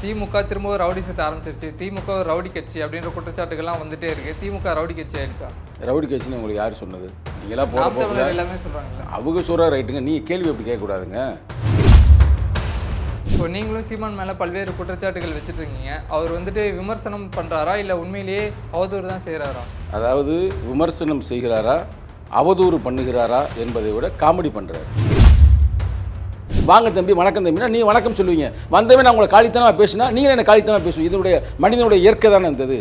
திமுக திரும்ப ஒரு ரவுடி சத்த ஆரம்பிச்சிருச்சு, திமுக ஒரு ரவுடி கட்சி அப்படின்ற குற்றச்சாட்டுகள்லாம் வந்துட்டே இருக்கு. திமுக ரவுடி கட்சி ஆயிடுச்சா? ரவுடி கட்சின்னு உங்களுக்கு யார் சொன்னது? நீங்களா போகிற எல்லாமே சொல்கிறாங்களே. அவங்க சொல்கிற ரைட்டுங்க, நீங்கள் கேள்வி எப்படி கேட்கக்கூடாதுங்க. இப்போ நீங்களும் சீமான் மேலே பல்வேறு குற்றச்சாட்டுகள் வச்சுட்ருக்கீங்க. அவர் வந்துட்டு விமர்சனம் பண்ணுறாரா இல்லை உண்மையிலேயே அவதூறு தான் செய்கிறாரா? அதாவது விமர்சனம் செய்கிறாரா அவதூறு பண்ணுகிறாரா என்பதை விட காமெடி பண்ணுறாரு. வாங்க தம்பி வணக்கம் தம்பினா நீ வணக்கம் சொல்லுவீங்க, வந்தவே நான் உங்களை காலித்தனமாக பேசினா நீங்கள் என்ன காலித்தனமாக பேசுவீங்க. இதனுடைய மனிதனுடைய இயற்கை தானே இருந்தது.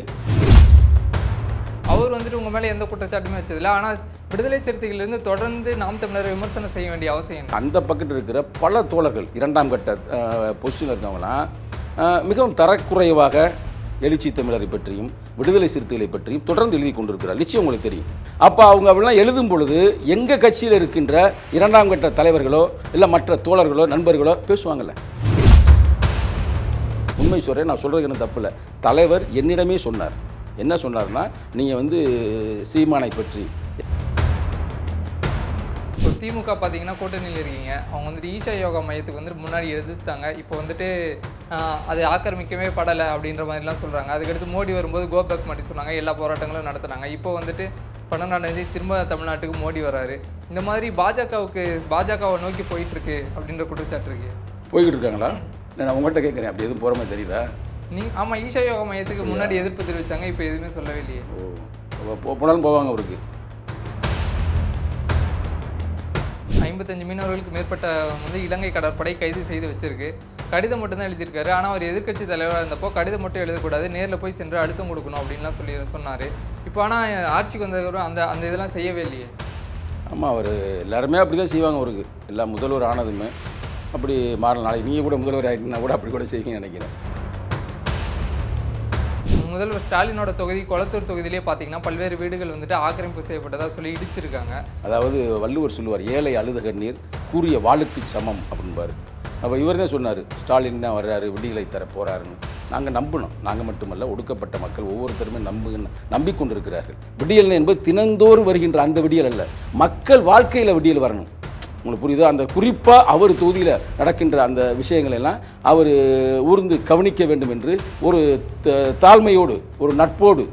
அவர் வந்துட்டு உங்கள் மேலே எந்த குற்றச்சாட்டுமே வச்சதில்லை. ஆனால் விடுதலை சிறுத்தைகளிலிருந்து தொடர்ந்து நாம் தமிழரை விமர்சனம் செய்ய வேண்டிய அவசியம். அந்த பக்கத்தில் இருக்கிற பல தோழர்கள் இரண்டாம் கட்ட பொசிஷனில் இருக்கவங்களாம் மிகவும் தரக்குறைவாக எழுச்சி தமிழரை பற்றியும் விடுதலை சிறுத்தைகளை பற்றியும் தொடர்ந்து எழுதி கொண்டிருக்கிறார். நிச்சயம் உங்களுக்கு தெரியும். அப்போ அவங்க அப்படிலாம் எழுதும் பொழுது எங்கள் கட்சியில் இருக்கின்ற இரண்டாம் கட்ட தலைவர்களோ இல்லை மற்ற தோழர்களோ நண்பர்களோ பேசுவாங்கள்ல. உண்மை சொல்கிறேன், நான் சொல்கிறது எனக்கு தப்பு இல்லை. தலைவர் என்னிடமே சொன்னார். என்ன சொன்னார்னா, நீங்கள் சீமானை பற்றி இப்போ திமுக பார்த்தீங்கன்னா கூட்டணியில் இருக்கீங்க. அவங்க வந்துட்டு ஈஷா யோகா மையத்துக்கு வந்துட்டு முன்னாடி எதிர்த்தாங்க. இப்போ வந்துட்டு அது ஆக்கிரமிக்கவே படலை அப்படின்ற மாதிரிலாம் சொல்கிறாங்க. அதுக்கடுத்து மோடி வரும்போது கோபேக் மாட்டி சொன்னாங்க, எல்லா போராட்டங்களும் நடத்துனாங்க. இப்போ வந்துட்டு 12ஆம் தேதி திரும்ப தமிழ்நாட்டுக்கு மோடி வராரு. இந்த மாதிரி பாஜகவை நோக்கி போயிட்டுருக்கு அப்படின்ற குற்றச்சாட்டு இருக்கு. போய்கிட்டு இருக்காங்களா? நான் உங்கள்கிட்ட கேட்குறேன், அப்படி எதுவும் போகிற மாதிரி தெரியுதா? ஆமாம், ஈஷா யோகா மையத்துக்கு முன்னாடி எதிர்ப்பு தெரிவித்தாங்க. இப்போ எதுவுமே சொல்லவே இல்லையே. போனாலும் போவாங்க. அவருக்கு 55 மீனவர்களுக்கு மேற்பட்ட வந்து இலங்கை கடற்படை கைது செய்து வச்சிருக்கு. கடிதம் மட்டும்தான் எழுதியிருக்காரு. ஆனால் அவர் எதிர்க்கட்சி தலைவராக இருந்தப்போ கடிதம் மட்டும் எழுதக்கூடாது, நேரில் போய் சென்று அழுத்தம் கொடுக்கணும் அப்படின்லாம் சொன்னார். இப்போ ஆனால் ஆட்சிக்கு வந்ததுக்கப்புறம் அந்த இதெல்லாம் செய்யவே இல்லையே. ஆமாம், அவர் எல்லாருமே அப்படி தான் செய்வாங்க. அவருக்கு எல்லா முதல்வர் ஆனதுமே அப்படி மாறல. நாளைக்கு நீங்கள் கூட முதல்வர் ஆகிட்டீங்கன்னா கூட அப்படி கூட செய்வீங்கன்னு நினைக்கிறேன். முதல்வர் ஸ்டாலினோட தொகுதி கொளத்தூர் தொகுதியிலே பார்த்தீங்கன்னா பல்வேறு வீடுகள் வந்துட்டு ஆக்கிரமிப்பு செய்யப்பட்டதாக சொல்லி இடிச்சிருக்காங்க. அதாவது வள்ளுவர் சொல்லுவார், ஏழை அழுத கண்ணீர் கூறிய வாளுக்கு சமம் அப்படின்பார். அப்போ இவர் தான் சொன்னார், ஸ்டாலின் தான் வர்றாரு, விடியலை தர போகிறாருன்னு. நாங்கள் நம்பினோம். நாங்கள் மட்டுமல்ல, ஒடுக்கப்பட்ட மக்கள் ஒவ்வொருத்தருமே நம்பிக்கொண்டிருக்கிறார்கள். விடியல் என்பது தினந்தோறும் வருகின்ற அந்த விடியல் அல்ல, மக்கள் வாழ்க்கையில் விடியல் வரணும். உங்களுக்கு புரியுதோ? அந்த குறிப்பாக அவர் தொகுதியில் நடக்கின்ற அந்த விஷயங்கள் எல்லாம் அவர் ஊர்ந்து கவனிக்க வேண்டும் என்று ஒரு தாழ்மையோடு ஒரு நட்போடு.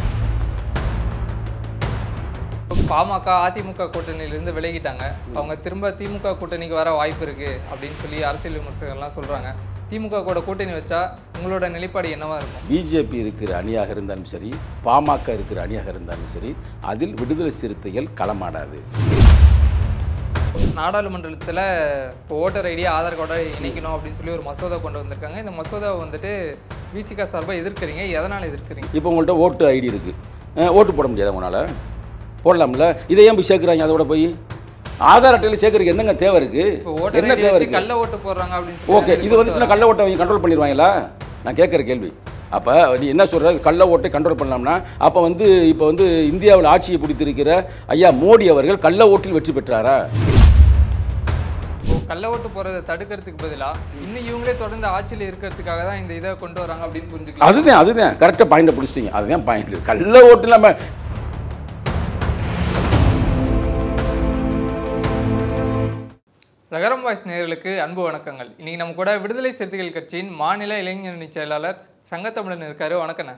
பாமக அதிமுக கூட்டணியிலிருந்து விலகிட்டாங்க. அவங்க திரும்ப திமுக கூட்டணிக்கு வர வாய்ப்பு இருக்குது அப்படின்னு சொல்லி அரசியல் விமர்சகர்கள்லாம் சொல்கிறாங்க. திமுக கூட கூட்டணி வச்சா உங்களோட நிலைப்பாடு என்னவா இருக்கும்? பிஜேபி இருக்கிற அணியாக இருந்தாலும் சரி, பாமக இருக்கிற அணியாக இருந்தாலும் சரி, அதில் விடுதலை சிறுத்தைகள் களமாடாது. நாடாளுமன்றத்தில் இப்போ ஓட்டர் ஐடி ஆதார் கார்டை இணைக்கணும் அப்படின்னு சொல்லி ஒரு மசோதா கொண்டு வந்திருக்காங்க. இந்த மசோதாவை வந்துட்டு VCK சார்பாக எதிர்க்கிறீங்க. எதனால் எதிர்க்கிறீங்க? இப்போ உங்கள்கிட்ட ஓட்டு ஐடி இருக்குது, ஓட்டு போட முடியாது உங்களால்? போடலாம்ல. இதை ஏன் போய் சேர்க்குறாங்க? அதோட போய் ஆதார் அட்டையில் சேர்க்கறதுக்கு என்னங்க தேவை இருக்குது? என்ன தேவை இருக்குது? கள்ள ஓட்டு போடுறாங்க அப்படின்னு சொல்லி. ஓகே, இது வந்துச்சுன்னா கள்ள ஓட்டை அவங்க கண்ட்ரோல் பண்ணிடுவாங்களா? நான் கேட்குற கேள்வி. அப்போ நீ என்ன சொல்கிற? கள்ள ஓட்டை கண்ட்ரோல் பண்ணலாம்னா அப்போ இப்போ இந்தியாவில் ஆட்சியை பிடித்திருக்கிற ஐயா மோடி அவர்கள் கள்ள ஓட்டில் வெற்றி பெற்றாரா? கள்ள ஓட்டு போகிறத தடுக்கிறதுக்கு பதிலாக இன்னும் இவங்களே தொடர்ந்து ஆட்சியில் இருக்கிறதுக்காக தான் இந்த இதை கொண்டு வராங்க அப்படின்னு புரிஞ்சுக்கலாம். அதுதான் கரெக்டாக பாயிண்டை பிடிச்சிட்டிங்க. அதுதான் பாயிண்ட். கள்ள ஓட்டு இல்லாமல் ஜகரம் வாய்ஸ் நேயர்களுக்கு அன்பு வணக்கங்கள். இன்னைக்கு நம்ம கூட விடுதலை சிறுத்தைகள் கட்சியின் மாநில இளைஞரணி செயலாளர் சங்கத்தமிழன் இருக்காரு. வணக்கண்ணே.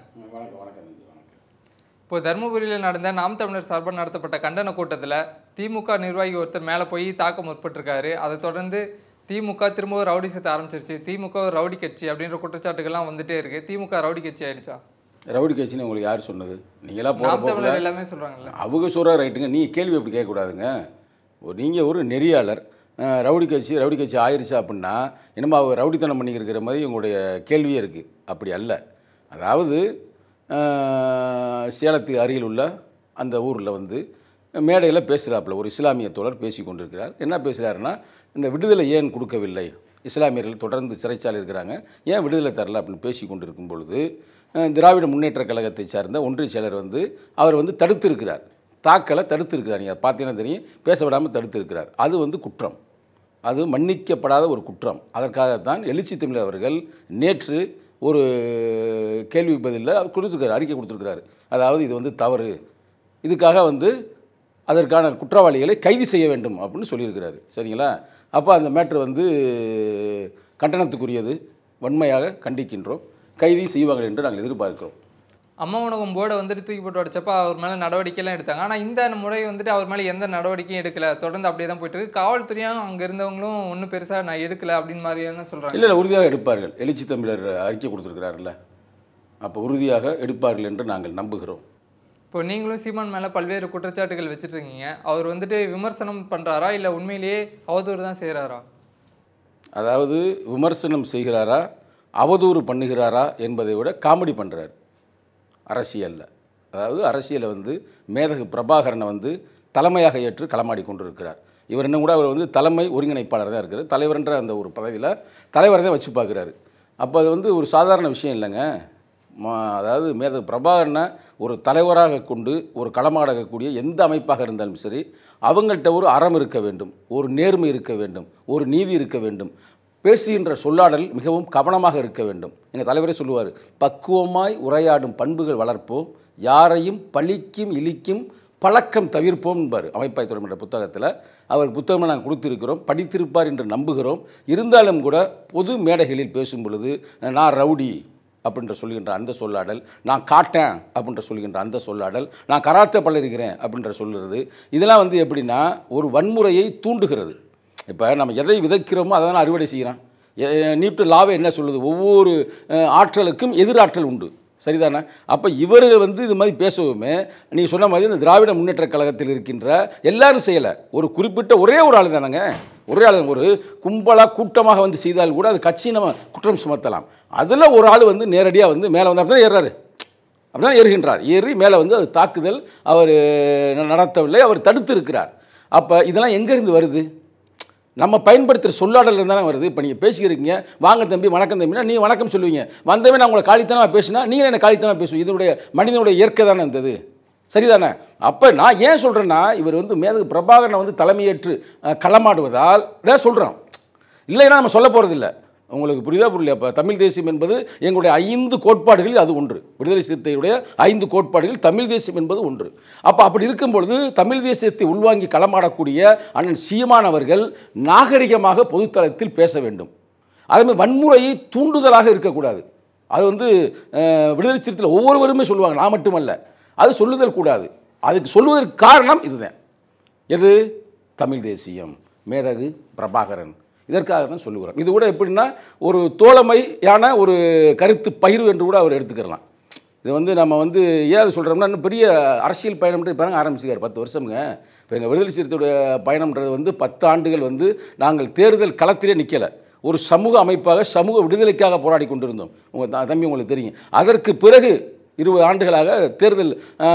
இப்போ தருமபுரியில் நடந்த நாம் தமிழர் சார்பாக நடத்தப்பட்ட கண்டன கூட்டத்தில் திமுக நிர்வாகி ஒருத்தர் மேலே போய் தாக்க முற்பட்டிருக்காரு. அதை தொடர்ந்து திமுக திரும்ப ஒரு ரவுடி சத்த ஆரம்பிச்சிருச்சு, திமுக ஒரு ரவுடி கட்சி அப்படின்ற குற்றச்சாட்டுகள்லாம் வந்துட்டே இருக்கு. திமுக ரவுடி கட்சி ஆயிடுச்சா? ரவுடி கட்சின்னு உங்களுக்கு யார் சொன்னது? நீங்களா நாம் தமிழர் எல்லாமே சொல்கிறாங்கல்ல. அவங்க சொல்கிற ரைட்டுங்க, நீங்கள் கேள்வி எப்படி கேட்கக்கூடாதுங்க. நீங்கள் ஒரு நெறியாளர். ரவுடி கட்சி ஆயிடுச்சா அப்படின்னா என்னமோ அவர் ரவுடித்தனம் பண்ணிக்கிற மாதிரி உங்களுடைய கேள்வியே இருக்குது. அப்படி அல்ல. அதாவது சேலத்துக்கு அருகில் உள்ள அந்த ஊரில் மேடையில் பேசுகிறாப்புல ஒரு இஸ்லாமிய தோழர் பேசி கொண்டிருக்கிறார். என்ன பேசுகிறாருன்னா, இந்த விடுதலை ஏன் கொடுக்கவில்லை, இஸ்லாமியர்கள் தொடர்ந்து சிறைச்சாலை இருக்கிறாங்க, ஏன் விடுதலை தரல அப்படின்னு பேசி கொண்டிருக்கும் பொழுது திராவிட முன்னேற்ற கழகத்தை சார்ந்த ஒன்றிய செயலர் அவர் தடுத்திருக்கிறார். தாக்கலை தடுத்திருக்கிறார். நீங்கள் பார்த்தீங்கன்னா தெரியும், பேச விடாமல் தடுத்திருக்கிறார். அது குற்றம், அது மன்னிக்கப்படாத ஒரு குற்றம். அதற்காகத்தான் எழுச்சி தமிழர் அவர்கள் நேற்று ஒரு கேள்வி பதிலில் கொடுத்துருக்காரு, அறிக்கை கொடுத்துருக்கிறாரு. அதாவது இது தவறு, இதுக்காக அதற்கான குற்றவாளிகளை கைது செய்ய வேண்டும் அப்படின்னு சொல்லியிருக்கிறாரு. சரிங்களா? அப்போ அந்த மேட்ரு கண்டனத்துக்குரியது. வன்மையாக கண்டிக்கின்றோம். கைது செய்வார்கள் என்று நாங்கள் எதிர்பார்க்கிறோம். அம்மா உணவகம் போர்டை வந்துட்டு தூக்கி போட்டு உடச்சப்ப அவர் மேலே நடவடிக்கைலாம் எடுத்தாங்க. ஆனால் இந்த முறை வந்துட்டு அவர் மேலே எந்த நடவடிக்கையும் எடுக்கல, தொடர்ந்து அப்படியே தான் போயிட்டு இருக்கு. காவல்துறையும் அங்கே இருந்தவங்களும் ஒன்றும் பெருசாக நான் எடுக்கல அப்படின்னு மாதிரியான சொல்கிறாங்க. இல்லை உறுதியாக எடுப்பார்கள். எழுச்சி தமிழர் அறிக்கை கொடுத்துருக்கிறார்ல, அப்போ உறுதியாக எடுப்பார்கள் என்று நாங்கள் நம்புகிறோம். இப்போ நீங்களும் சீமான் மேலே பல்வேறு குற்றச்சாட்டுகள் வச்சுட்ருக்கீங்க. அவர் வந்துட்டு விமர்சனம் பண்ணுறாரா இல்லை உண்மையிலேயே அவதூறு தான் செய்கிறாரா? அதாவது விமர்சனம் செய்கிறாரா அவதூறு பண்ணுகிறாரா என்பதை விட காமெடி பண்ணுறார் அரசியலில். அதாவது அரசியலை வந்து மேதகு பிரபாகரனை வந்து தலைமையாக ஏற்று களமாடி கொண்டிருக்கிறார். இவர் இன்னும் கூட அவர் வந்து தலைமை ஒருங்கிணைப்பாளர் தான் இருக்கிறார். தலைவர்ன்ற அந்த ஒரு பதவியில் தலைவரை தான் வச்சு பார்க்குறாரு. அப்போ அது வந்து ஒரு சாதாரண விஷயம் இல்லைங்க. அதாவது மேதகு பிரபாகரனை ஒரு தலைவராக கொண்டு ஒரு களமாடக்கூடிய எந்த அமைப்பாக இருந்தாலும் சரி, அவங்கள்ட்ட ஒரு அறம் இருக்க வேண்டும், ஒரு நேர்மை இருக்க வேண்டும், ஒரு நீதி இருக்க வேண்டும். பேசுகின்ற சொல்லாடல் மிகவும் கவனமாக இருக்க வேண்டும். எங்கள் தலைவரே சொல்லுவார், பக்குவமாய் உரையாடும் பண்புகள் வளர்ப்போம், யாரையும் பழிக்கும் இழிக்கும் பழக்கம் தவிர்ப்போம் என்பார் அமைப்பாய் தொடரும் என்ற புத்தகத்தில். அவர் புத்தகமாக நாங்கள் கொடுத்திருக்கிறோம், படித்திருப்பார் என்று நம்புகிறோம். இருந்தாலும் கூட பொது மேடைகளில் பேசும் பொழுது நான் ரவுடி அப்படின்ற சொல்லுகின்ற அந்த சொல்லாடல், நான் காட்டேன் அப்படின்ற சொல்லுகின்ற அந்த சொல்லாடல், நான் கராத்தே பழகிறேன் அப்படின்ற சொல்லுறது, இதெல்லாம் வந்து எப்படின்னா ஒரு வன்முறையை தூண்டுகிறது. இப்போ நம்ம எதை விதைக்கிறோமோ அதை தான் அறுவடை செய்கிறோம். நியூட்டன் லாவே என்ன சொல்லுது, ஒவ்வொரு ஆற்றலுக்கும் எதிராற்றல் உண்டு, சரிதானே? அப்போ இவர்கள் வந்து இது மாதிரி பேசவுமே நீங்கள் சொன்ன மாதிரி இந்த திராவிட முன்னேற்ற கழகத்தில் இருக்கின்ற எல்லாரும் செய்யலை, ஒரு குறிப்பிட்ட ஒரே ஒரு ஆள் தானேங்க, ஒரே ஆள். ஒரு கும்பலாக கூட்டமாக வந்து செய்தால் கூட அது கட்சி நம்ம குற்றம் சுமத்தலாம். அதில் ஒரு ஆள் வந்து நேரடியாக வந்து மேலே வந்து அப்படி தான் ஏறுறாரு, அப்படி தான் ஏறுகின்றார். ஏறி மேலே வந்து அது தாக்குதல் அவர் நடத்தவில்லை, அவர் தடுத்து இருக்கிறார். அப்போ இதெல்லாம் எங்கேருந்து வருது? நம்ம பயன்படுத்துகிற சொல்லாடல் இருந்தாலும் வருது. இப்போ நீங்கள் பேசிக்கிறீங்க, வாங்க தம்பி வணக்கம் தம்பினா நீ வணக்கம் சொல்லுவீங்க, வந்தவே நான் உங்களை காலித்தனமாக பேசினா நீங்கள் என்ன காலித்தனமாக பேசுவீங்க. இதனுடைய மனிதனுடைய இயற்கை தானே இருந்தது, சரிதானே? அப்போ நான் ஏன் சொல்கிறேன்னா, இவர் வந்து மேதகு பிரபாகரனை வந்து தலைமையேற்று களமாடுவதால் தான் சொல்கிறோம். இல்லைன்னா நம்ம சொல்ல போகிறதில்லை. உங்களுக்கு புரியுதா புரியல? அப்போ தமிழ் தேசியம் என்பது எங்களுடைய 5 கோட்பாடுகளில் அது ஒன்று. விடுதலை சிறுத்தையுடைய 5 கோட்பாடுகளில் தமிழ் தேசியம் என்பது ஒன்று. அப்போ அப்படி இருக்கும்பொழுது தமிழ் தேசியத்தை உள்வாங்கி களமாடக்கூடிய அண்ணன் சீமான் அவர்கள் நாகரிகமாக பொதுத்தளத்தில் பேச வேண்டும். அதுமாதிரி வன்முறையை தூண்டுதலாக இருக்கக்கூடாது. அது வந்து விடுதலை சிறுத்தையில் ஒவ்வொருவருமே சொல்லுவாங்க, நான் மட்டுமல்ல. அது சொல்லுதல் கூடாது. அதுக்கு சொல்லுவதற்கு காரணம் இதுதான். எது? தமிழ் தேசியம், மேதகு பிரபாகரன், இதற்காக தான் சொல்லுகிறோம். இது கூட எப்படின்னா ஒரு தோழமையான ஒரு கருத்து பகிர்வு என்று கூட அவர் எடுத்துக்கலாம். இது வந்து நம்ம வந்து ஏன் அது சொல்கிறோம்னா, இன்னும் பெரிய அரசியல் பயணம்ன்றது இப்போ ஆரம்பிச்சிருக்காரு. 10 வருஷம்ங்க. இப்போ எங்கள் விடுதலை சிறுத்தையுடைய பயணம்ன்றது வந்து 10 ஆண்டுகள் வந்து நாங்கள் தேர்தல் களத்திலே நிற்கலை. ஒரு சமூக அமைப்பாக சமூக விடுதலைக்காக போராடி கொண்டிருந்தோம். உங்கள் தம்பி உங்களுக்கு தெரியும். அதற்கு பிறகு 20 ஆண்டுகளாக தேர்தல்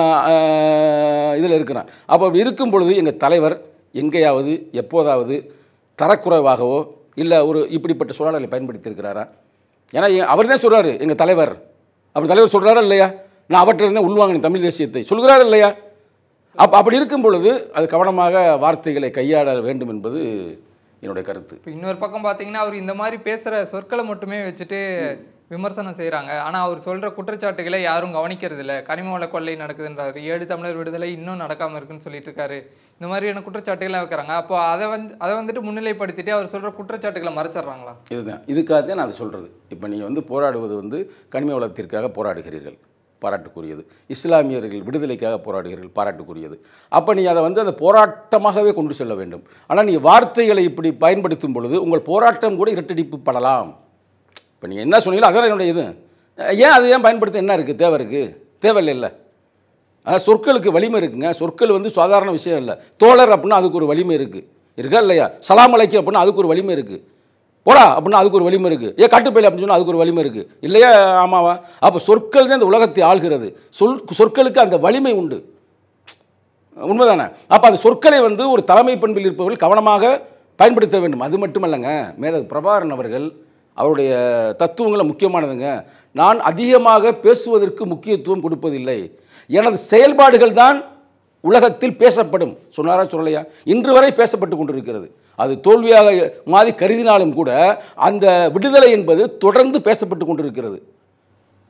இதில் இருக்கிறான். அப்போ அப்படி இருக்கும் பொழுது எங்கள் தலைவர் எங்கேயாவது எப்போதாவது தரக்குறைவாகவோ இல்லை ஒரு இப்படிப்பட்ட சூழலை பயன்படுத்தியிருக்கிறாரா? ஏன்னா அவர் தான் சொல்கிறாரு எங்கள் தலைவர். அப்படி தலைவர் சொல்கிறாரா இல்லையா? நான் அவற்றை இருந்தால் உள்வாங்கின தமிழ் தேசியத்தை சொல்கிறாரா இல்லையா? அப்படி இருக்கும் பொழுது அது கவனமாக வார்த்தைகளை கையாள வேண்டும் என்பது என்னுடைய கருத்து. இப்போ இன்னொரு பக்கம் பார்த்தீங்கன்னா, அவர் இந்த மாதிரி பேசுகிற சொற்களை மட்டுமே வச்சுட்டு விமர்சனம் செய்கிறாங்க. ஆனால் அவர் சொல்கிற குற்றச்சாட்டுகளை யாரும் கவனிக்கிறது இல்லை. கனிம வள கொள்ளை நடக்குதுன்றாரு, 7 தமிழர் விடுதலை இன்னும் நடக்காமல் இருக்குன்னு சொல்லிட்டு இருக்காரு. இந்த மாதிரியான குற்றச்சாட்டுகள்லாம் வைக்கிறாங்க. அப்போ அதை வந்துட்டு முன்னிலைப்படுத்திட்டு அவர் சொல்கிற குற்றச்சாட்டுகளை மறைச்சிட்றாங்களா? இதுதான், இதுக்காக தான் நான் அதை சொல்கிறது. இப்போ நீங்கள் வந்து போராடுவது வந்து கனிம வளத்திற்காக போராடுகிறீர்கள், பாராட்டுக்குரியது. இஸ்லாமியர்கள் விடுதலைக்காக போராடுகிறீர்கள், பாராட்டுக்குரியது. அப்போ நீங்கள் அதை வந்து அந்த போராட்டமாகவே கொண்டு செல்ல வேண்டும். ஆனால் நீங்கள் வார்த்தைகளை இப்படி பயன்படுத்தும் பொழுது உங்கள் போராட்டம் கூட இரட்டடிப்பு படலாம். இப்போ நீங்கள் என்ன சொன்னீங்களோ அதான் என்னுடைய இது. ஏன் அதை ஏன் பயன்படுத்த என்ன இருக்குது? தேவை இருக்குது? தேவையில்லை இல்லை. ஆனால் சொற்களுக்கு வலிமை இருக்குங்க. சொற்கள் வந்து சாதாரண விஷயம் இல்லை. தோழர் அப்படின்னா அதுக்கு ஒரு வலிமை இருக்குது, இருக்கா இல்லையா? சலாம் அலைக்கும் அப்படின்னா அதுக்கு ஒரு வலிமை இருக்குது. போடா அப்படின்னா அதுக்கு ஒரு வலிமை இருக்குது. காட்டுப்பயில அப்படின்னு சொன்னால் அதுக்கு ஒரு வலிமை இருக்குது, இல்லையா? ஆமாவா? அப்போ சொற்கள் தான் இந்த உலகத்தை ஆள்கிறது. சொற்களுக்கு அந்த வலிமை உண்டு, உண்மைதானே? அப்போ அந்த சொற்களை வந்து ஒரு தலைமை பண்பில் இருப்பவர்கள் கவனமாக பயன்படுத்த வேண்டும். அது மட்டுமல்லங்க, மேதகு பிரபாகரன் அவர்கள் அவருடைய தத்துவங்களை முக்கியமானதுங்க. நான் அதிகமாக பேசுவதற்கு முக்கியத்துவம் கொடுப்பதில்லை, எனது செயல்பாடுகள் தான் உலகத்தில் பேசப்படும் சொன்னாரா சொல்லலையா? இன்று வரை பேசப்பட்டு கொண்டிருக்கிறது. அது தோல்வியாக மாதிரி கருதினாலும் கூட அந்த விடுதலை என்பது தொடர்ந்து பேசப்பட்டு கொண்டிருக்கிறது,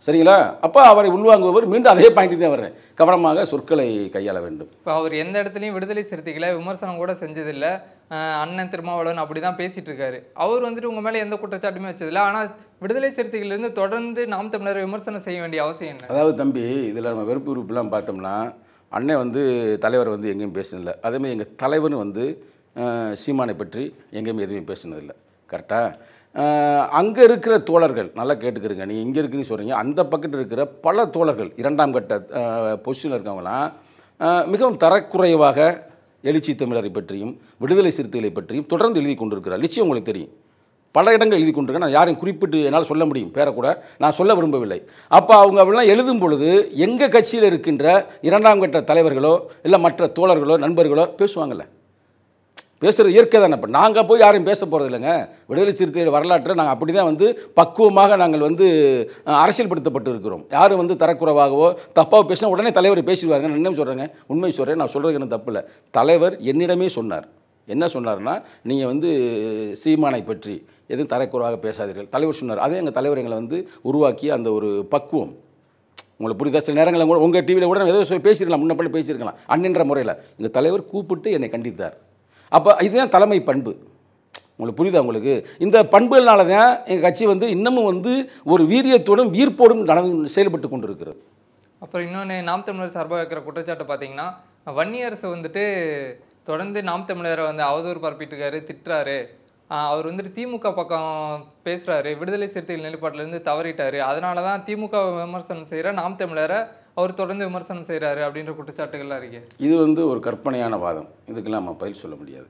சரிங்களா? அப்போ அவரை உள்வாங்குபவர் மீண்டும் அதே பாயிண்ட்டு தான் வர்றேன், கவனமாக சொற்களை கையாள வேண்டும். இப்போ அவர் எந்த இடத்துலையும் விடுதலை சிறுத்தைகளை விமர்சனம் கூட செஞ்சதில்லை, அண்ணன் திருமாவளவன் அப்படி தான் பேசிகிட்டு இருக்காரு. அவர் வந்துட்டு உங்கள் மேலே எந்த குற்றச்சாட்டுமே வச்சதில்லை. ஆனால் விடுதலை சிறுத்தைகளிலிருந்து தொடர்ந்து நாம் தமிழரை விமர்சனம் செய்ய வேண்டிய அவசியம் என்ன? அதாவது தம்பி, இதில் நம்ம வெறுப்பு உறுப்புலாம் பார்த்தோம்னா, அண்ணன் வந்து தலைவர் வந்து எங்கேயும் பேசினதில்லை. அதேமாதிரி எங்கள் தலைவர்னு வந்து சீமானை பற்றி எங்கேயுமே எதுவுமே பேசினதில்லை. கரெக்டாக? அங்கே இருக்கிற தோழர்கள் நல்லா கேட்டுக்கிறீங்க, நீங்கள் இங்கே இருக்குன்னு சொல்கிறீங்க, அந்த பக்கத்தில் இருக்கிற பல தோழர்கள் 2ஆம் கட்ட பொசிஷனில் இருக்கவங்களாம் மிகவும் தரக்குறைவாக எழுச்சி தமிழரை பற்றியும் விடுதலை சிறுத்தைகளை பற்றியும் தொடர்ந்து எழுதி கொண்டிருக்கிறார். நிச்சயம் உங்களுக்கு தெரியும், பல இடங்கள் எழுதி கொண்டிருக்கேன். நான் யாரையும் குறிப்பிட்டு என்னால் சொல்ல முடியும், பேரை கூட நான் சொல்ல விரும்பவில்லை. அப்போ அவங்க அப்படிலாம் எழுதும் பொழுது எங்கள் கட்சியில் இருக்கின்ற 2ஆம் கட்ட தலைவர்களோ இல்லை மற்ற தோழர்களோ நண்பர்களோ பேசுவாங்கள்ல, பேசுகிறது இயற்கை தானே. இப்போ நாங்கள் போய் யாரையும் பேச போகிறது இல்லைங்க. விடுதலை சிறுத்தைகள் வரலாற்றை நாங்கள் அப்படி தான் வந்து பக்குவமாக நாங்கள் வந்து அரசியல்படுத்தப்பட்டு இருக்கிறோம். யாரும் வந்து தரக்குறைவாகவோ தப்பாக பேசினா உடனே தலைவர் பேசிடுவாருங்க. நான் என்ன சொல்கிறேங்க, உண்மை சொல்கிறேன், நான் சொல்கிறதுக்கு என்ன தப்பு இல்லை. தலைவர் என்னிடமே சொன்னார். என்ன சொன்னார்னா, நீங்கள் வந்து சீமானை பற்றி எதுவும் தரக்குறைவாக பேசாதீர்கள் தலைவர் சொன்னார். அதே எங்கள் தலைவர் எங்களை வந்து உருவாக்கி அந்த ஒரு பக்குவம் உங்களுக்கு புரியுதா? சில நேரங்களில் கூட உங்கள் டிவியில் கூட ஏதோ பேசியிருக்கலாம், முன்ன பண்ணி பேசியிருக்கலாம். அண்ணன்ற முறையில் எங்கள் தலைவர் கூப்பிட்டு என்னை கண்டித்தார். அப்போ இதுதான் தலைமை பண்பு. உங்களுக்கு புரியுதா? உங்களுக்கு இந்த பண்புகள்னால தான் எங்கள் கட்சி வந்து இன்னமும் வந்து ஒரு வீரியத்தோடும் வீர்ப்போடும் செயல்பட்டு கொண்டு இருக்கிறது. அப்புறம் இன்னொன்று, நாம் தமிழர் சார்பாக வைக்கிற குற்றச்சாட்டு பார்த்தீங்கன்னா, வன்னியரசு வந்துட்டு தொடர்ந்து நாம் தமிழரை வந்து அவதூறு பரப்பிட்டு இருக்காரு, திட்டுறாரு. அவர் வந்துட்டு திமுக பக்கம் பேசுகிறாரு, விடுதலை சிறுத்தைகள் நிலைப்பாட்டிலேருந்து தவறிட்டார், அதனால தான் திமுக விமர்சனம் செய்கிற நாம் தமிழரை அவர் தொடர்ந்து விமர்சனம் செய்கிறாரு அப்படின்ற குற்றச்சாட்டுகள்லாம் இருக்கு. இது வந்து ஒரு கற்பனையான வாதம், இதுக்கெல்லாம் நம்ம பதில் சொல்ல முடியாது.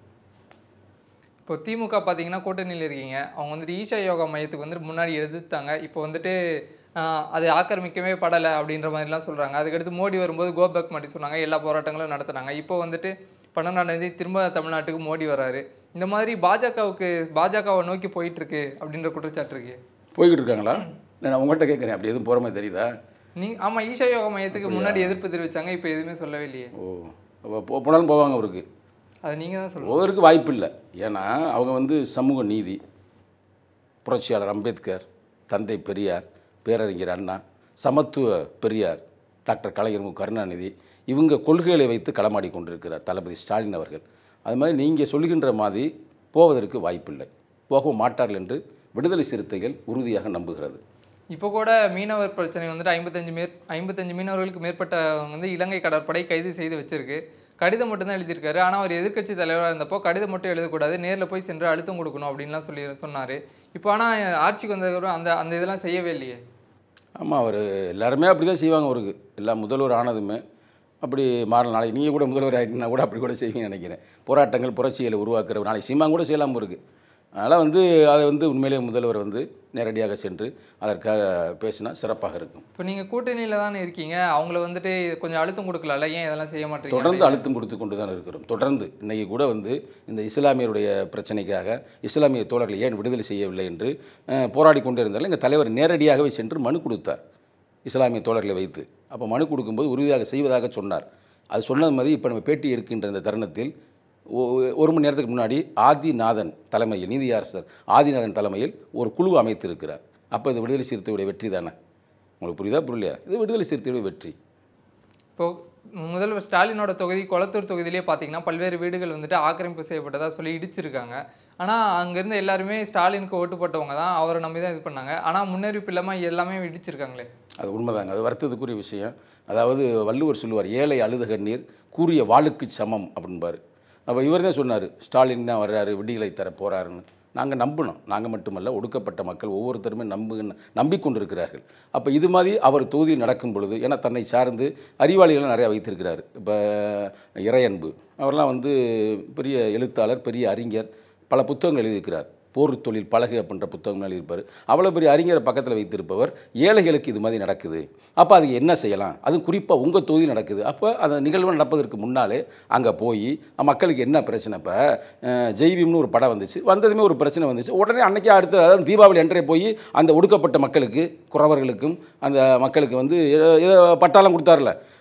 இப்போ திமுக பார்த்தீங்கன்னா கூட்டணியில் இருக்கீங்க, அவங்க வந்துட்டு ஈஷா யோகா மையத்துக்கு வந்துட்டு முன்னாடி எதிர்த்தாங்க, இப்போ வந்துட்டு அது ஆக்கிரமிக்கவே படலை அப்படின்ற மாதிரிலாம் சொல்கிறாங்க. அதுக்கடுத்து மோடி வரும்போது கோபேக் மாட்டி சொன்னாங்க, எல்லா போராட்டங்களும் நடத்துனாங்க. இப்போ வந்துட்டு 12ஆம் தேதி திரும்ப தமிழ்நாட்டுக்கு மோடி வராரு. இந்த மாதிரி பாஜகவை நோக்கி போயிட்டுருக்கு அப்படின்ற குற்றச்சாட்டு இருக்கு. போய்கிட்டு இருக்காங்களா? நான் உங்கள்கிட்ட கேட்குறேன், அப்படி எதுவும் போகிற மாதிரி தெரியுதா? ஆமாம், ஈஷா யோகா மையத்துக்கு முன்னாடி எதிர்ப்பு தெரிவித்தாங்க, இப்போ எதுவுமே சொல்லவே இல்லையே. அப்போ போனாலும் போவாங்க அவருக்கு. அது நீங்கள் தான் சொல்லுங்கள். ஒவ்வொருக்கு வாய்ப்பு இல்லை. ஏன்னா அவங்க வந்து சமூக நீதி, புரட்சியாளர் அம்பேத்கர், தந்தை பெரியார், பேரறிஞர் அண்ணா, சமத்துவ பெரியார் டாக்டர் கலைஞர் கருணாநிதி, இவங்க கொள்கைகளை வைத்து களமாடி கொண்டிருக்கிறார் தளபதி ஸ்டாலின் அவர்கள். அது மாதிரி நீங்கள் சொல்கின்ற மாதிரி போவதற்கு வாய்ப்பில்லை, போகவும் மாட்டார்கள் என்று விடுதலை சிறுத்தைகள் உறுதியாக நம்புகிறது. இப்போ கூட மீனவர் பிரச்சனை வந்துட்டு 55 மீனவர்களுக்கு மேற்பட்டவங்க வந்து இலங்கை கடற்படை கைது செய்து வச்சிருக்கு. கடிதம் மட்டும்தான் எழுதியிருக்காரு. ஆனால் அவர் எதிர்க்கட்சி தலைவராக இருந்தப்போ கடிதம் மட்டும் எழுதக்கூடாது, நேரில் போய் சென்று அழுத்தம் கொடுக்கணும் அப்படின்லாம் சொன்னார். இப்போ ஆனால் ஆட்சிக்கு வந்ததுக்கப்புறம் அந்த இதெல்லாம் செய்யவே இல்லையே. ஆமாம், அவர் எல்லாருமே அப்படி தான் செய்வாங்க. அவருக்கு எல்லா முதல்வர் ஆனதுமே அப்படி மாறல. நாளைக்கு நீங்கள் கூட முதல்வர் ஆகிட்டீங்கன்னா கூட அப்படி கூட செய்வீங்கன்னு நினைக்கிறேன். போராட்டங்கள் புரட்சிகளை உருவாக்குற நாளைக்கு சீமான் கூட செய்யலாமல் இருக்குது. அதனால் வந்து அதை வந்து உண்மையிலேயே முதல்வர் வந்து நேரடியாக சென்று அதற்காக பேசினா சிறப்பாக இருக்கும். இப்போ நீங்கள் கூட்டணியில் தானே இருக்கீங்க, அவங்கள வந்துட்டு கொஞ்சம் அழுத்தம் கொடுக்கலாம்ல, ஏன் இதெல்லாம் செய்ய மாட்டேங்க? தொடர்ந்து அழுத்தம் கொடுத்து கொண்டு தான் இருக்கிறோம். தொடர்ந்து இன்றைக்கி கூட வந்து இந்த இஸ்லாமியருடைய பிரச்சனைக்காக இஸ்லாமிய தோழர்களை ஏன் விடுதலை செய்யவில்லை என்று போராடி கொண்டு இருந்தாலும் எங்கள் தலைவர் நேரடியாகவே சென்று மனு கொடுத்தார் இஸ்லாமிய தோழர்களை வைத்து. அப்போ மனு கொடுக்கும்போது உறுதியாக செய்வதாக சொன்னார். அது சொன்னது மாதிரி இப்போ நம்ம பேட்டி இருக்கின்ற இந்த தருணத்தில் 1 மணி நேரத்துக்கு முன்னாடி ஆதிநாதன் தலைமையில், நீதியரசர் ஆதிநாதன் தலைமையில் ஒரு குழு அமைத்திருக்கிறார். அப்போ இது விடுதலை சிறுத்தையுடைய வெற்றி தானே? உங்களுக்கு புரியுதா புரியலையா? இது விடுதலை சிறுத்தையுடைய வெற்றி. இப்போது முதல்வர் ஸ்டாலினோட தொகுதி கொளத்தூர் தொகுதியிலே பார்த்தீங்கன்னா பல்வேறு வீடுகள் வந்துட்டு ஆக்கிரமிப்பு செய்யப்பட்டதாக சொல்லி இடிச்சிருக்காங்க. ஆனால் அங்கேருந்து எல்லாருமே ஸ்டாலினுக்கு ஓட்டு போட்டவங்க தான், அவரை நம்பி தான் இது பண்ணாங்க. ஆனால் முன்னறிவிப்பு இல்லாமல் எல்லாமே இடிச்சிருக்காங்களே. அது உண்மைதாங்க, அது வருத்தத்துக்குரிய விஷயம். அதாவது வள்ளுவர் சொல்லுவார், ஏழை அழுத கண்ணீர் கூறிய வாளுக்கு சமம் அப்படின்பார். அப்போ இவர் தான் சொன்னார், ஸ்டாலின் தான் வர்றாரு, விடிகளை தர போகிறாருன்னு. நாங்கள் நம்பினோம். நாங்கள் மட்டுமல்ல, ஒடுக்கப்பட்ட மக்கள் ஒவ்வொருத்தருமே நம்பிக்கொண்டிருக்கிறார்கள். அப்போ இது மாதிரி அவர் தொகுதி நடக்கும் பொழுது, ஏன்னா தன்னை சார்ந்து அறிவாளிகள்லாம் நிறையா வைத்திருக்கிறார். இப்போ இறையன்பு அவரெல்லாம் வந்து பெரிய எழுத்தாளர், பெரிய அறிஞர், பல புத்தகங்கள் எழுதியிருக்கிறார். போர் தொழில் பழகு அப்படின்ற புத்தகம் எழுதியிருப்பார். அவ்வளோ பெரிய அறிஞரை பக்கத்தில் வைத்திருப்பவர் ஏழைகளுக்கு இது மாதிரி நடக்குது, அப்போ அதுக்கு என்ன செய்யலாம், அதுவும் குறிப்பாக உங்கள் தொகுதி நடக்குது, அப்போ அந்த நிகழ்வு நடப்பதற்கு முன்னாலே அங்கே போய் மக்களுக்கு என்ன பிரச்சனை. இப்போ ஜெய்பீம்னு ஒரு படம் வந்துச்சு, வந்ததுமே ஒரு பிரச்சனை வந்துச்சு, உடனே அன்றைக்கே அடுத்து, அதாவது தீபாவளி அன்றே போய் அந்த ஒடுக்கப்பட்ட மக்களுக்கு, குறவர்களுக்கும் அந்த மக்களுக்கு வந்து பட்டாளம் கொடுத்தார்ல,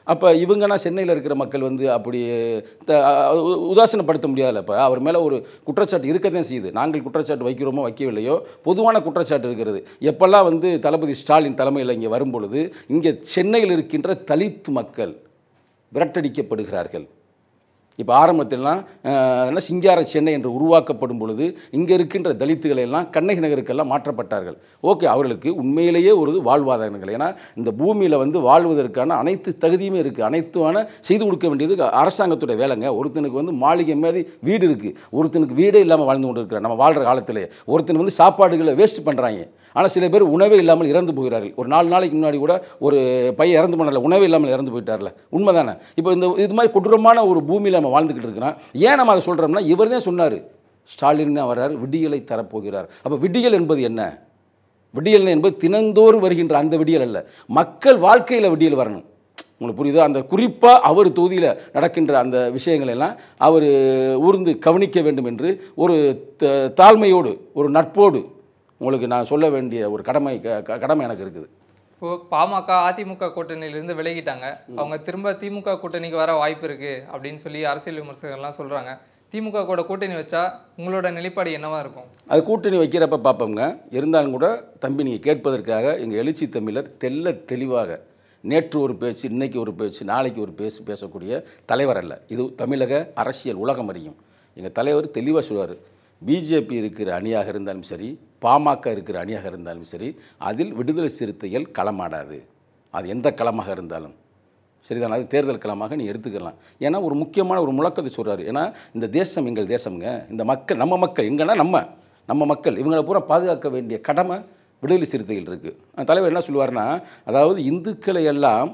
அப்போ இவங்கன்னா சென்னையில் இருக்கிற மக்கள் வந்து அப்படி உதாசீனப்படுத்த முடியாதுல்ல. இப்போ அவர் மேலே ஒரு குற்றச்சாட்டு இருக்கதான் செய்யுது. நாங்கள் குற்றச்சாட்டு வைக்கிறோமோ வைக்கவில்லையோ பொதுவான குற்றச்சாட்டு இருக்கிறது. எப்பெல்லாம் வந்து தளபதி ஸ்டாலின் தலைமையில் இங்கே வரும்பொழுது இங்கே சென்னையில் இருக்கின்ற தலித் மக்கள் விரட்டடிக்கப்படுகிறார்கள். இப்போ ஆரம்பத்திலாம் என்ன சிங்கார சென்னை என்று உருவாக்கப்படும் பொழுது இங்கே இருக்கின்ற தலித்துகளை எல்லாம் கண்ணகி நகருக்கெல்லாம் மாற்றப்பட்டார்கள். ஓகே, அவர்களுக்கு உண்மையிலேயே ஒரு வாழ்வாதாரங்கள், ஏன்னா இந்த பூமியில் வந்து வாழ்வதற்கான அனைத்து தகுதியுமே இருக்குது. அனைத்துமான செய்து கொடுக்க வேண்டியது அரசாங்கத்துடைய வேலைங்க. ஒருத்தனுக்கு வந்து மாளிகை மாதிரி வீடு இருக்குது, ஒருத்தனுக்கு வீடே இல்லாமல் வாழ்ந்து கொண்டு இருக்கிறான் நம்ம வாழ்கிற காலத்திலே. ஒருத்தன் வந்து சாப்பாடுகளை வேஸ்ட் பண்ணுறாங்க, ஆனால் சில பேர் உணவே இல்லாமல் இறந்து போகிறார்கள். ஒரு 4 நாளைக்கு முன்னாடி கூட ஒரு பையன் இறந்து பண்ணல, உணவே இல்லாமல் இறந்து போயிட்டார்ல. உண்மைதானே? இப்போ இது மாதிரி கொடூரமான ஒரு பூமியில் நம்ம வாழ்ந்துக்கிட்டு இருக்கிறோம். ஏன் நம்ம அதை சொல்கிறோம்னா, இவர் தான் சொன்னார், ஸ்டாலின் தான் வர்றார், விடியலை தரப்போகிறார். அப்போ விடியல் என்பது என்ன? விடியல் என்பது தினந்தோறும் வருகின்ற அந்த விடியல் அல்ல, மக்கள் வாழ்க்கையில் விடியல் வரணும். உங்களுக்கு புரியுதோ? அந்த குறிப்பாக அவர் தொகுதியில் நடக்கின்ற அந்த விஷயங்கள் எல்லாம் அவர் ஊர்ந்து கவனிக்க வேண்டும் என்று ஒரு தாழ்மையோடு ஒரு நட்போடு உங்களுக்கு நான் சொல்ல வேண்டிய ஒரு கடமை எனக்கு இருக்குது. இப்போது பாமக அதிமுக கூட்டணியிலிருந்து விலகிட்டாங்க, அவங்க திரும்ப திமுக கூட்டணிக்கு வர வாய்ப்பு இருக்குது அப்படின்னு சொல்லி அரசியல் விமர்சகர்கள்லாம் சொல்கிறாங்க. திமுக கூட கூட்டணி வச்சா உங்களோட நிலைப்பாடு என்னவா இருக்கும்? அது கூட்டணி வைக்கிறப்ப பார்ப்போங்க. இருந்தாலும் கூட தம்பி நீங்கள் கேட்பதற்காக எங்கள் எழுச்சி தமிழர் தெளிவாக நேற்று ஒரு பேச்சு, இன்னைக்கு ஒரு பேச்சு, நாளைக்கு ஒரு பேசக்கூடிய தலைவர் அல்ல. இது தமிழக அரசியல் உலகம் அறியும். எங்கள் தலைவர் தெளிவாக சொல்லுவார், பிஜேபி இருக்கிற அணியாக இருந்தாலும் சரி, பாமக இருக்கிற அணியாக இருந்தாலும் சரி, அதில் விடுதலை சிறுத்தைகள் களமாடாது. அது எந்த களமாக இருந்தாலும் சரிதான், அது தேர்தல் களமாக நீ எடுத்துக்கலாம். ஏன்னா ஒரு முக்கியமான ஒரு முழக்கத்தை சொல்கிறாரு. ஏன்னா இந்த தேசம் எங்கள் தேசம்ங்க, இந்த மக்கள் நம்ம மக்கள், எங்கன்னா நம்ம மக்கள், இவங்களை பூரா பாதுகாக்க வேண்டிய கடமை விடுதலை சிறுத்தைகள் இருக்குது. தலைவர் என்ன சொல்லுவார்னா, அதாவது இந்துக்களை எல்லாம்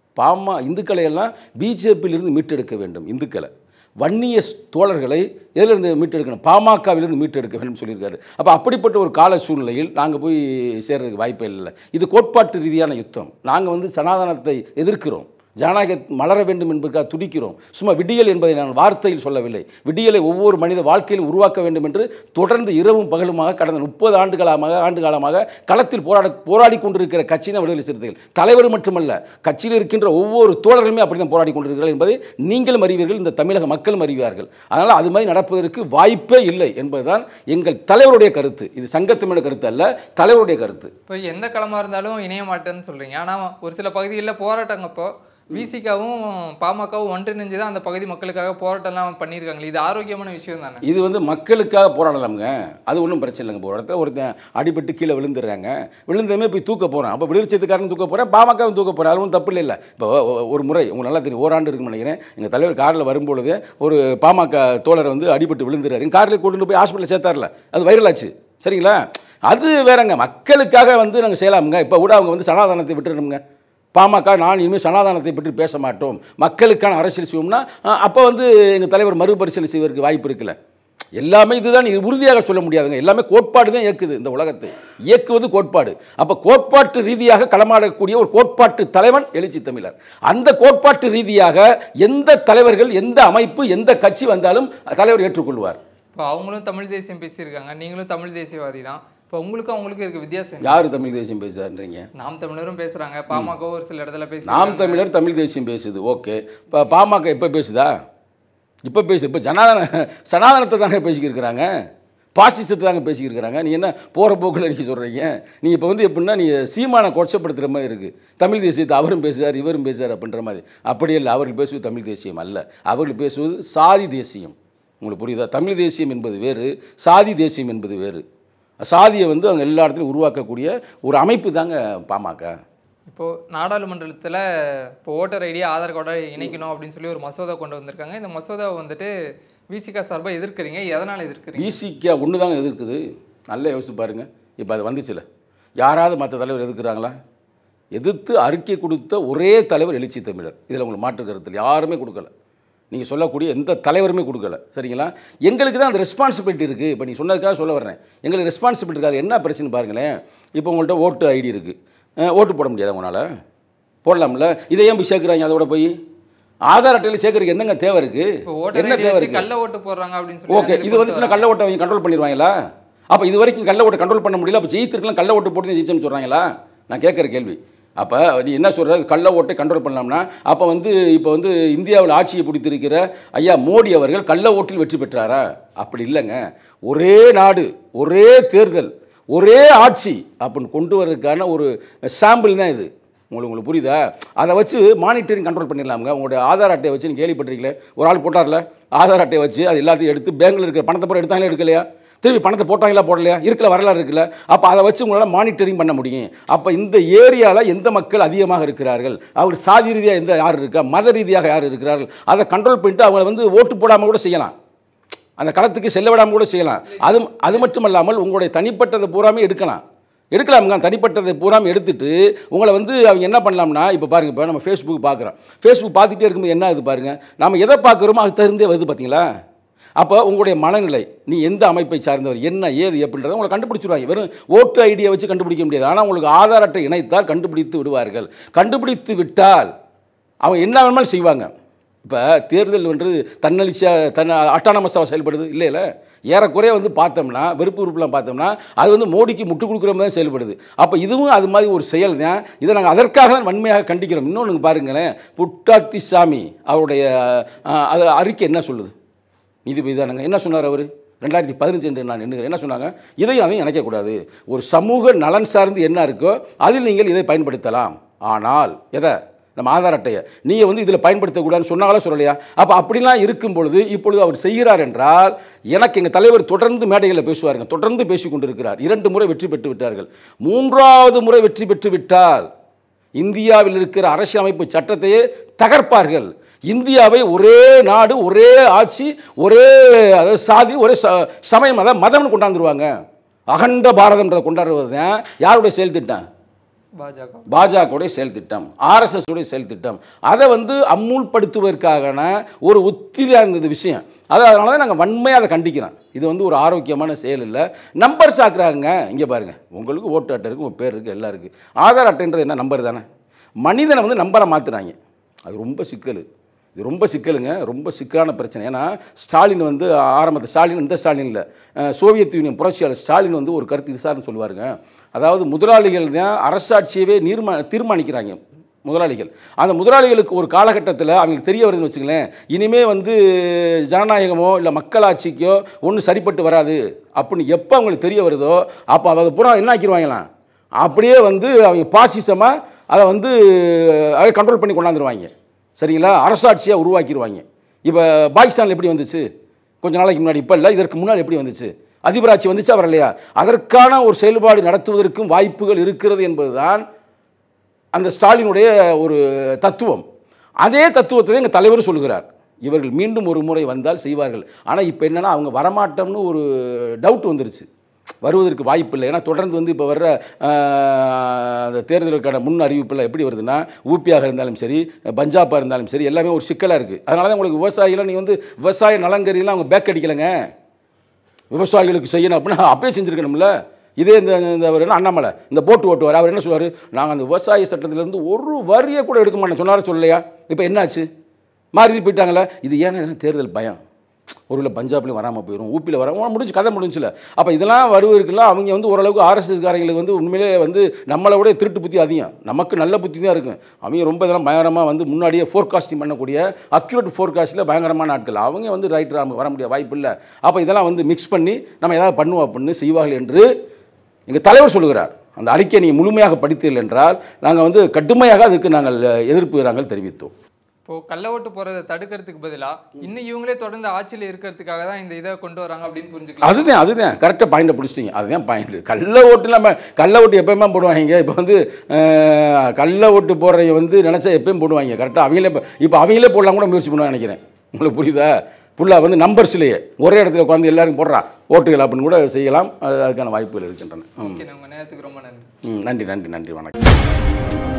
பிஜேபியிலிருந்து மீட்டெடுக்க வேண்டும், இந்துக்களை வன்னிய தோழர்களை எதிலிருந்து மீட்டெடுக்கணும், பாமகவிலிருந்து மீட்டெடுக்க வேண்டும் சொல்லியிருக்காரு. அப்போ அப்படிப்பட்ட ஒரு கால சூழ்நிலையில் நாங்கள் போய் சேர்றதுக்கு வாய்ப்பே இல்லை. இது கோட்பாட்டு ரீதியான யுத்தம். நாங்கள் வந்து சனாதனத்தை எதிர்க்கிறோம், ஜனநாயகம் மலர வேண்டும் என்பதற்காக துடிக்கிறோம். சும்மா விடியல் என்பதை நான் வார்த்தையில் சொல்லவில்லை. விடியலை ஒவ்வொரு மனித வாழ்க்கையிலும் உருவாக்க வேண்டும் என்று தொடர்ந்து இரவும் பகலுமாக கடந்த 30 ஆண்டு காலமாக களத்தில் போராடி கொண்டிருக்கிற கட்சி தான் விடுதலை சிறுத்தைகள். தலைவர் மட்டுமல்ல, கட்சியில் இருக்கின்ற ஒவ்வொரு தோழர்களுமே அப்படி தான் போராடி கொண்டிருக்கிறார்கள் என்பதை நீங்களும் அறிவீர்கள், இந்த தமிழக மக்களும் அறிவார்கள். அதனால் அது மாதிரி நடப்பதற்கு வாய்ப்பே இல்லை என்பதுதான் எங்கள் தலைவருடைய கருத்து. இது சங்கத்தினுடைய கருத்து அல்ல, தலைவருடைய கருத்து. இப்போ எந்த களமாக இருந்தாலும் இணைய மாட்டேன்னு சொல்கிறீங்க, ஆனால் ஒரு சில பகுதிகளில் போராட்டங்கப்போ விசிகாவும் பாமகவும் ஒன்றிணைஞ்சு தான் அந்த பகுதி மக்களுக்காக போராட்டம்லாம் பண்ணியிருக்காங்களே, இது ஆரோக்கியமான விஷயம் தானே? இது வந்து மக்களுக்காக போராடலாமுங்க, அது ஒன்றும் பிரச்சனை இல்லைங்க. போராட்டத்தில் ஒருத்தன் அடிபட்டு கீழே விழுந்துடுறாங்க, விழுந்ததுமே போய் தூக்க போகிறேன், அப்போ விடுதலை சிறுத்தைக்காரன் தூக்க போகிறேன், பாமகவும் தூக்க போகிறேன், அது ஒன்றும் தப்பு இல்லை. இப்போ ஒரு முறை உங்களுக்கு நல்லா தெரியும், ஓராண்டு இருக்குன்னு நினைக்கிறேன், எங்கள் தலைவர் காரில் வரும்பொழுது ஒரு பாமக தோழரை வந்து அடிபட்டு விழுந்துறாரு, எங்கள் காரில் கொண்டு போய் ஹாஸ்பிட்டலில் சேர்த்தார்ல, அது வைரல் ஆச்சு. சரிங்களா? அது வேறங்க, மக்களுக்காக வந்து நாங்கள் செய்யலாமுங்க. இப்போ கூட அவங்க வந்து சனாதனத்தை விட்டுறணுங்க. பாமக நான் இனிமேல் சனாதனத்தை பற்றி பேச மாட்டோம், மக்களுக்கான அரசியல் செய்வோம்னா அப்போ வந்து எங்கள் தலைவர் மறுபரிசீலனை செய்வதற்கு வாய்ப்பு இருக்குல்ல. எல்லாமே இதுதான் உறுதியாக சொல்ல முடியாதுங்க. எல்லாமே கோட்பாடு தான் இயக்குது, இந்த உலகத்தை இயக்குவது கோட்பாடு. அப்போ கோட்பாட்டு ரீதியாக களமாடக்கூடிய ஒரு கோட்பாட்டு தலைவன் எழுச்சி தமிழர். அந்த கோட்பாட்டு ரீதியாக எந்த தலைவர்கள், எந்த அமைப்பு, எந்த கட்சி வந்தாலும் தலைவர் ஏற்றுக்கொள்வார். இப்போ அவங்களும் தமிழ் தேசியம் பேசியிருக்காங்க, நீங்களும் தமிழ் தேசியவாதி தான். இப்போ அவங்களுக்கு இருக்க வித்தியாசம் யார் தமிழ் தேசியம் பேசுறாருன்றீங்க? நாம் தமிழரும் பேசுகிறாங்க, பாமக ஒரு சில இடத்துல பேசு, நாம் தமிழர் தமிழ் தேசியம் பேசுது. ஓகே, இப்போ பாமக எப்போ பேசுதா? இப்போ இப்போ சனாதனத்தை தாங்க பேசிக்கிட்டு இருக்கிறாங்க, பாசிசத்தை தாங்க பேசிக்கிட்டு இருக்கிறாங்க. நீ என்ன போகிற போக்கில் நீங்கள் சொல்கிறீங்க? நீ இப்போ வந்து எப்படின்னா நீ சீமானை கொச்சப்படுத்துகிற மாதிரி இருக்குது. தமிழ் தேசியத்தை அவரும் பேசுகிறார், இவரும் பேசுகிறார் அப்படின்ற மாதிரி. அப்படி இல்லை, அவர்கள் பேசுவது தமிழ் தேசியம் அல்ல, அவர்கள் பேசுவது சாதி தேசியம். உங்களுக்கு புரியுதா? தமிழ் தேசியம் என்பது வேறு, சாதி தேசியம் என்பது வேறு. சாதியை வந்து அவங்க எல்லா இடத்துலையும் உருவாக்கக்கூடிய ஒரு அமைப்பு தாங்க பாமக. இப்போது நாடாளுமன்றத்தில் இப்போ ஓட்டர் ஐடி ஆதார் கார்டை இணைக்கணும் அப்படின்னு சொல்லி ஒரு மசோதா கொண்டு வந்திருக்காங்க. இந்த மசோதாவை வந்துட்டு விசிகா சார்பாக எதிர்க்கிறீங்க, எதனால் எதிர்க்கிறீங்க? விசிகா ஒன்று தாங்க எதிர்க்குது, நல்லா யோசித்து பாருங்கள். இப்போ அது வந்துச்சுல, யாராவது மற்ற தலைவர் எதிர்க்கிறாங்களா? எதிர்த்து அறிக்கை கொடுத்த ஒரே தலைவர் எழுச்சி தமிழர். இதில் உங்களுக்கு மாற்று கருத்தில் யாருமே கொடுக்கல, நீங்கள் சொல்லக்கூடிய எந்த தலைவருமே கொடுக்கல. சரிங்களா? எங்களுக்கு தான் அந்த ரெஸ்பான்சிபிலிட்டி இருக்குது. இப்போ நீங்கள் சொன்னதுக்காக சொல்ல வர்றேன், எங்களுக்கு ரெஸ்பான்சிபிலிட்டி இருக்காது. என்ன பிரச்சனை பாருங்களேன், இப்போ உங்கள்கிட்ட ஓட்டு ஐடி இருக்குது, ஓட்டு போட முடியாது உங்களால், போடலாம்ல. இதை ஏன் போய் சேர்க்குறாங்க? அதோட போய் ஆதார் அட்டையில் சேர்க்கறதுக்கு என்னங்க தேவை இருக்குது? என்ன தேவை இருக்குது? கள்ள ஓட்டு போடுறாங்க அப்படின்னு சொல்லி. ஓகே, இது வந்துச்சுன்னா கள்ள ஓட்டை அவங்க கண்ட்ரோல் பண்ணிடுவாங்களா? அப்போ இது வரைக்கும் கள்ள ஓட்டை கண்ட்ரோல் பண்ண முடியல, அப்போ ஜெயித்திருக்கலாம் கள்ள ஓட்டு போட்டு ஜெயிச்சோன்னு சொல்கிறாங்களா? நான் கேட்குற கேள்வி. அப்போ நீ என்ன சொல்கிற கள்ள ஓட்டை கண்ட்ரோல் பண்ணலாம்னா அப்போ வந்து இப்போ வந்து இந்தியாவில் ஆட்சியை பிடித்திருக்கிற ஐயா மோடி அவர்கள் கள்ள ஓட்டில் வெற்றி பெற்றாரா? அப்படி இல்லைங்க. ஒரே நாடு, ஒரே தேர்தல், ஒரே ஆட்சி அப்படின்னு கொண்டு வரதுக்கான ஒரு சாம்பிள் தான் இது. உங்களுக்கு புரியுதா? அதை வச்சு மானிட்டரிங் கண்ட்ரோல் பண்ணிடலாமுங்க. உங்களுடைய ஆதார் அட்டையை வச்சு நீங்கள் கேள்விப்பட்டிருக்கீங்களே, ஒரு ஆள் போட்டார்ல ஆதார் அட்டையை வச்சு அது எல்லாத்தையும் எடுத்து பேங்கில் இருக்கிற பணத்தை பூரா எடுத்தாங்களே எடுக்கலையா? திருப்பி பணத்தை போட்டாங்களா போடலையா? இருக்கல வரலாறு இருக்குல்ல. அப்போ அதை வச்சு உங்களால் மானிட்டரிங் பண்ண முடியும். அப்போ இந்த ஏரியாவில் எந்த மக்கள் அதிகமாக இருக்கிறார்கள், அவர் சாதி ரீதியாக எந்த யார் இருக்கா, மத ரீதியாக யார் இருக்கிறார்கள், அதை கண்ட்ரோல் பண்ணிட்டு அவங்கள வந்து ஓட்டு போடாமல் கூட செய்யலாம், அந்த களத்துக்கு செல்ல விடாமல் கூட செய்யலாம். அது மட்டும் இல்லாமல் உங்களுடைய தனிப்பட்டதை பூராமே எடுக்கலாமுங்க. தனிப்பட்டதை பூராமல் எடுத்துட்டு உங்களை வந்து அவங்க என்ன பண்ணலாம்னா, இப்போ பாருங்கள், இப்போ நம்ம ஃபேஸ்புக் பார்க்குறோம். ஃபேஸ்புக் பார்த்துட்டே இருக்கும்போது என்ன ஆகுது பாருங்கள், நம்ம எதை பார்க்குறோமோ அது தகுந்தே வருது பார்த்தீங்களா? அப்போ உங்களுடைய மனநிலை, நீ எந்த அமைப்பை சார்ந்தவர், என்ன ஏது எப்படின்றத உங்களை கண்டுபிடிச்சிடுவாங்க. வெறும் ஓட்டு ஐடியை வச்சு கண்டுபிடிக்க முடியாது. ஆனால் உங்களுக்கு ஆதார் அட்டை இணைத்தால் கண்டுபிடித்து விடுவார்கள். கண்டுபிடித்து விட்டால் அவங்க என்ன வேணுமாலும் செய்வாங்க. இப்போ தேர்தல் வந்து தன்னெழுச்சியாக அட்டானமஸாக செயல்படுது இல்லைல்ல. ஏறக்குறைய வந்து பார்த்தோம்னா வெறுப்பு உறுப்புலாம் பார்த்தோம்னா அது வந்து மோடிக்கு முட்டு கொடுக்குற மாதிரி தான் செயல்படுது. அப்போ இதுவும் அது மாதிரி ஒரு செயல் தான். இதை நாங்கள் அதற்காக தான் வன்மையாக கண்டிக்கிறோம். இன்னொன்று பாருங்களேன், புட்டாத்தி சாமி அவருடைய அது அறிக்கை என்ன சொல்லுது? நீதிபதி தானுங்க. என்ன சொன்னார் அவர்? 2015 நான் எண்ணுகிறேன். என்ன சொன்னாங்க? இதையும் அதையும் நினைக்கக்கூடாது. ஒரு சமூக நலன் சார்ந்து என்ன இருக்கோ அதில் நீங்கள் இதை பயன்படுத்தலாம். ஆனால் எதை? நம்ம ஆதார் அட்டையை நீங்கள் வந்து இதில் பயன்படுத்தக்கூடாதுன்னு சொன்னாங்களா சொல்லலையா? அப்போ அப்படிலாம் இருக்கும் பொழுது இப்பொழுது அவர் செய்கிறார் என்றால், எனக்கு எங்கள் தலைவர் தொடர்ந்து மேடைகளில் பேசுவாருங்க, தொடர்ந்து பேசி கொண்டு இருக்கிறார். 2 முறை வெற்றி பெற்று விட்டார்கள். 3வது முறை வெற்றி பெற்று விட்டால் இந்தியாவில் இருக்கிற அரசியலமைப்பு சட்டத்தையே தகர்ப்பார்கள். இந்தியாவை ஒரே நாடு, ஒரே ஆட்சி, ஒரே அதாவது சாதி, ஒரே சமயம், அதாவது மதம்னு கொண்டாந்துருவாங்க. அகண்ட பாரதம்ன்றதை கொண்டாடுவது தான் யாருடைய செயல் திட்டம்? பாஜகவுடைய செயல் திட்டம், RSS உடைய செயல் திட்டம். அதை வந்து அமுல்படுத்துவதற்கான ஒரு உத்திரியாக இருந்தது விஷயம். அதனால தான் நாங்கள் வன்மையாக அதை கண்டிக்கிறோம். இது வந்து ஒரு ஆரோக்கியமான செயல் இல்லை. நம்பர்ஸ் ஆக்குறாங்க. இங்கே பாருங்கள், உங்களுக்கு ஓட்டு அட்டை இருக்குது, உங்கள் பேர் இருக்குது, எல்லாம் இருக்குது. ஆதார் அட்டைன்றது என்ன? நம்பர் தானே. மனிதனை வந்து நம்பரை மாற்றுறாங்க. அது ரொம்ப சிக்கல். இது ரொம்ப சிக்கலுங்க, ரொம்ப சிக்கலான பிரச்சனை. ஏன்னா ஸ்டாலின் வந்து ஆரம்பத்தில் ஸ்டாலின், இந்த ஸ்டாலின் இல்லை, சோவியத் யூனியன் புரட்சியாளர் ஸ்டாலின் வந்து ஒரு கருத்து விசாரணை சொல்லுவாருங்க. அதாவது முதலாளிகள் தான் அரசாட்சியவே தீர்மானிக்கிறாங்க. முதலாளிகள், அந்த முதலாளிகளுக்கு ஒரு காலகட்டத்தில் அவங்களுக்கு தெரிய வருதுன்னு வச்சுங்களேன், இனிமே வந்து ஜனநாயகமோ இல்லை மக்களாட்சிக்கோ ஒன்றும் சரிப்பட்டு வராது அப்படின்னு எப்போ அவங்களுக்கு தெரிய வருதோ அப்போ அதை பூரா என்ன ஆக்கிடுவாங்களாம், அப்படியே வந்து அவங்க பாசிசமாக அதை வந்து அதை கண்ட்ரோல் பண்ணி கொண்டாந்துருவாங்க. சரிங்களா? அரசாட்சியாக உருவாக்கிடுவாங்க. இப்போ பாகிஸ்தானில் எப்படி வந்துச்சு கொஞ்ச நாளைக்கு முன்னாடி, இப்போ இல்லை, இதற்கு முன்னால் எப்படி வந்துச்சு? அதிபராட்சி வந்துச்சா வரலையா? அதற்கான ஒரு செயல்பாடு நடத்துவதற்கும் வாய்ப்புகள் இருக்கிறது என்பதுதான் அந்த ஸ்டாலினுடைய ஒரு தத்துவம். அதே தத்துவத்தை எங்கள் தலைவர் சொல்கிறார். இவர்கள் மீண்டும் ஒரு முறை வந்தால் செய்வார்கள். ஆனால் இப்போ என்னென்னா அவங்க வரமாட்டோம்னு ஒரு டவுட் வந்துருச்சு. வருவதற்கு வாய்ப்பு இல்லை. ஏன்னா தொடர்ந்து வந்து இப்போ வர்ற அந்த தேர்தலுக்கான முன் அறிவிப்பில் எப்படி வருதுன்னா, ஊபியாக இருந்தாலும் சரி, பஞ்சாபாக இருந்தாலும் சரி, எல்லாமே ஒரு சிக்கலாக இருக்குது. அதனால தான் உங்களுக்கு விவசாயிகள், நீங்கள் வந்து விவசாய நலங்கரியெல்லாம் அவங்க பேக் அடிக்கலைங்க. விவசாயிகளுக்கு செய்யணும் அப்படின்னா அப்பயே செஞ்சுருக்கணும்ல. இதே இந்த அவர் என்ன அண்ணாமலை இந்த போட்டு ஓட்டுவார், அவர் என்ன சொல்லுவார், நாங்கள் அந்த விவசாய சட்டத்திலேருந்து ஒரு வரியை கூட எடுக்க மாட்டோம் சொன்னார் சொல்லலையா? இப்போ என்னாச்சு? மாறி போயிட்டாங்களே. இது ஏன்னா தேர்தல் பயம். ஒருவேளை பஞ்சாப்லேயும் வராமல் போயிடும், ஊப்பியில் வர முடிஞ்சு கதை முடிஞ்சில்ல. அப்போ இதெல்லாம் வருவதற்கெல்லாம் அவங்க வந்து ஓரளவுக்கு RSS காரங்களுக்கு வந்து உண்மையிலே வந்து நம்மளோட திருட்டு புத்தி அதிகம், நமக்கு நல்ல புத்தி தான் இருக்கும். அவங்க ரொம்ப இதெல்லாம் பயங்கரமாக வந்து முன்னாடியே ஃபோர்காஸ்டிங் பண்ணக்கூடிய அக்யூரேட் ஃபோர்காஸ்ட்டில் பயங்கரமான ஆட்கள். அவங்க வந்து ரைட்டராக வர முடியாது, வாய்ப்பு இல்லை. அப்போ இதெல்லாம் வந்து மிக்ஸ் பண்ணி நம்ம ஏதாவது பண்ணுவோம் அப்படின்னு செய்வார்கள் என்று எங்கள் தலைவர் சொல்லுகிறார். அந்த அறிக்கையை நீங்கள் முழுமையாக படித்தீர்கள் என்றால் நாங்கள் வந்து கடுமையாக அதுக்கு நாங்கள் எதிர்ப்பு நாங்கள் தெரிவித்தோம். இப்போது கள்ள ஓட்டு போகிறத தடுக்கிறதுக்கு பதிலாக இன்னும் இவங்களே தொடர்ந்து ஆட்சியில் இருக்கிறதுக்காக தான் இந்த இதை கொண்டு வராங்க அப்படின்னு புரிஞ்சுக்கலாம். அதுதான் கரெக்டாக பாயிண்டை பிடிச்சிட்டிங்க. அதுதான் பாயிண்ட். கள்ள ஓட்டு நம்ம கள்ள ஓட்டு எப்போயுமே போடுவாங்க. இப்போ வந்து கள்ள ஓட்டு போடுறவங்க வந்து நினச்சா எப்பயும் போடுவாங்க கரெக்டாக. அவங்களே போடலாம் கூட முயற்சி பண்ணுவாங்க நினைக்கிறேன். உங்களுக்கு புரியுதா? ஃபுல்லாக வந்து நம்பர்ஸ்லேயே ஒரே இடத்துல உட்காந்து எல்லாருக்கும் போடுறா ஓட்டுகள் அப்படின்னு கூட செய்யலாம். அதுக்கான வாய்ப்புகள் இருக்கின்றன. உங்கள் நேரத்துக்கு ரொம்ப நன்றி. நன்றி, வணக்கம்.